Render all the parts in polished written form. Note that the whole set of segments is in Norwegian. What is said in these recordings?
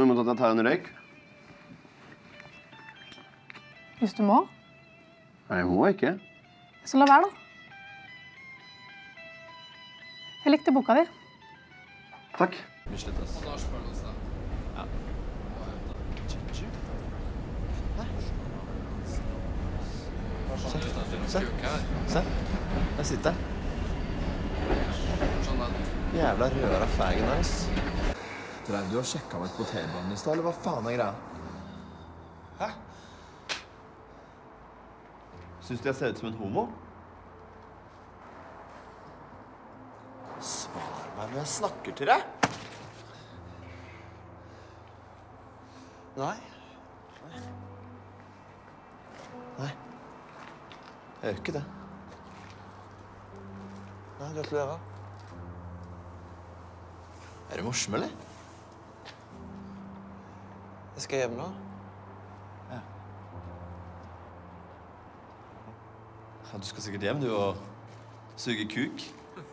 Nå må jeg ta en røyk. Hvis du må. Nei, jeg må ikke. Så la være, da. Jeg likte boka di. Takk. Mislet, ass. Og da spør du oss da. Ja. Ginger? Nei. Se. Se. Jeg sitter her. Jævla røra fægen der, ass. Drev du og sjekka meg på T-banen i stad, eller hva faen er greia? Hæ? Syns du jeg ser ut som en homo? Svar meg når jeg snakker til deg. Nei. Nei. Jeg gjør ikke det. Nei, gratulerer. Er du morsom, eller? Jeg skal hjem nå. Ja. Ja, du skal sikkert hjem, du, og suge kuk.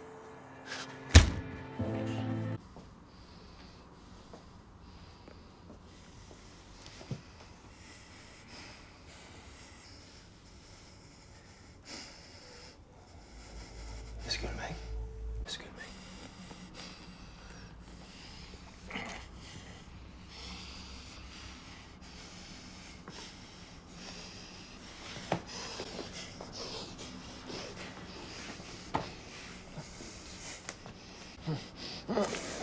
Husker du meg? Husker du meg? Hm.